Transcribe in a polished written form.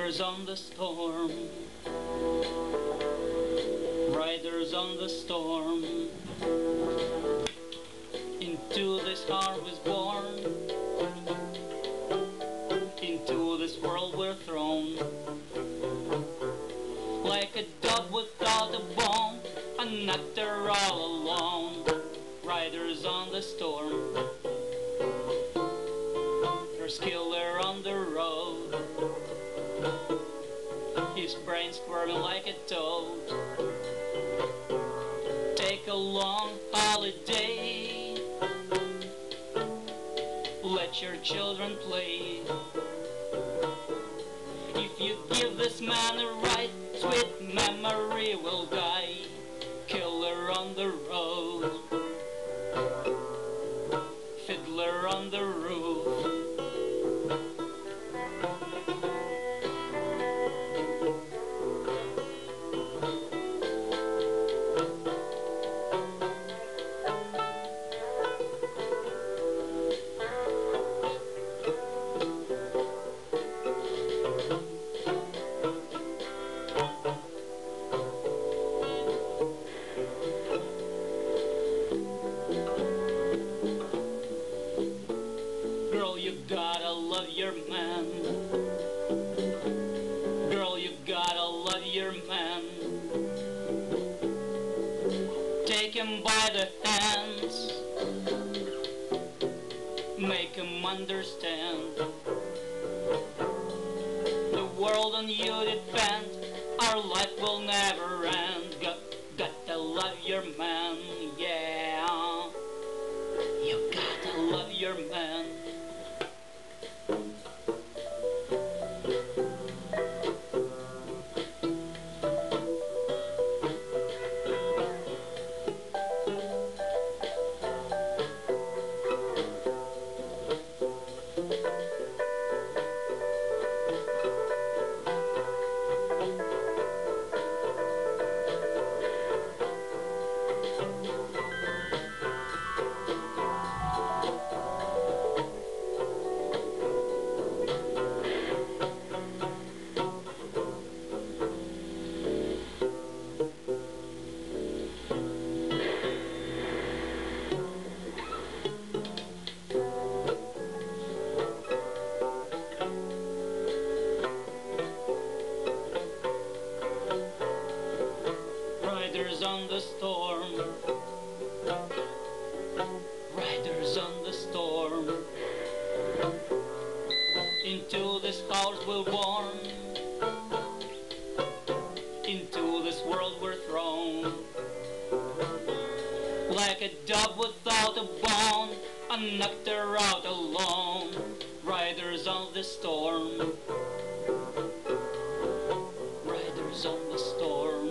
Riders on the storm, riders on the storm. Into this heart was born, into this world we're thrown. Like a dove without a bone, a nectar all alone. Riders on the storm, there's killer on the road, his brain squirming like a toad. Take a long holiday, let your children play. If you give this man a ride, sweet memory will die. Killer on the road, fiddler on the roof. Girl, you gotta love your man. Girl, you gotta love your man. Take him by the hands, make him understand. The world on you depends, our life will never end. Gotta love your man, yeah. You gotta love your man. Riders on the storm, riders on the storm. Into this house we're born, into this world we're thrown. Like a dove without a bone, a nectar out alone. Riders on the storm, riders on the storm.